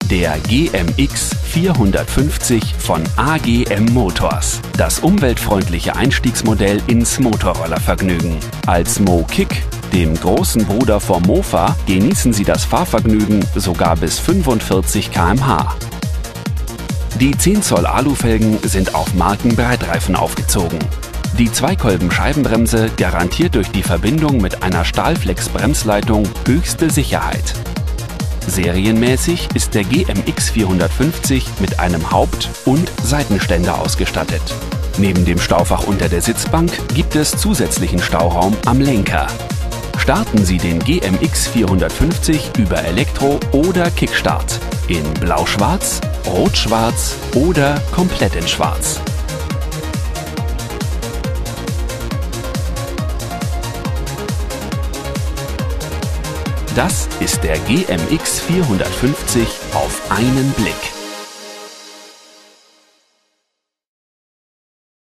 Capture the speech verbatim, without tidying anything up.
Der G M X vierhundertfünfzig von A G M Motors. Das umweltfreundliche Einstiegsmodell ins Motorrollervergnügen. Als Mo Kick, dem großen Bruder vom Mofa, genießen Sie das Fahrvergnügen sogar bis fünfundvierzig Kilometer pro Stunde. Die zehn Zoll Alufelgen sind auf Markenbreitreifen aufgezogen. Die Zweikolben-Scheibenbremse garantiert durch die Verbindung mit einer Stahlflex-Bremsleitung höchste Sicherheit. Serienmäßig ist der G M X vierhundertfünfzig mit einem Haupt- und Seitenständer ausgestattet. Neben dem Staufach unter der Sitzbank gibt es zusätzlichen Stauraum am Lenker. Starten Sie den G M X vierhundertfünfzig über Elektro oder Kickstart. In Blau-Schwarz, Rot-Schwarz oder komplett in Schwarz. Das ist der G M X vierhundertfünfzig auf einen Blick.